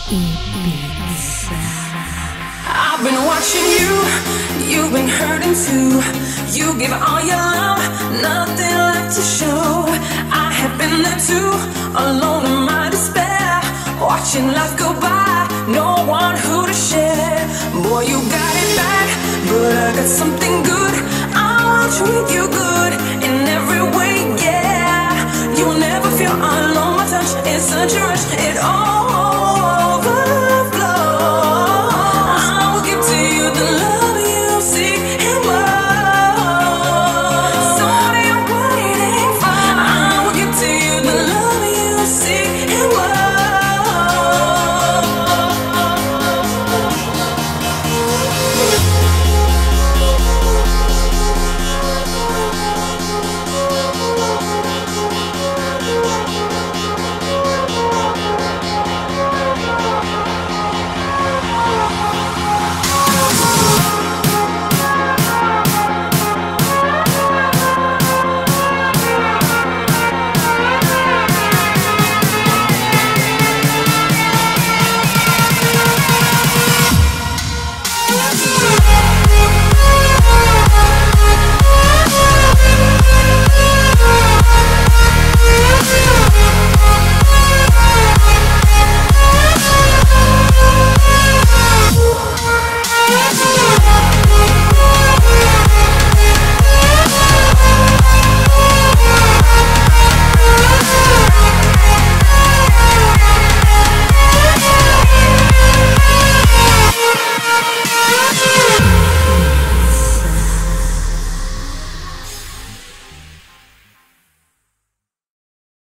Ibiza. I've been watching you, you've been hurting too. You give all your love, nothing left to show. I have been there too, alone in my despair, watching life go by, no one who to share. Boy, you got it back, but I got something good. I'll treat you good in every way, yeah. You'll never feel alone, my touch is such a rush, it all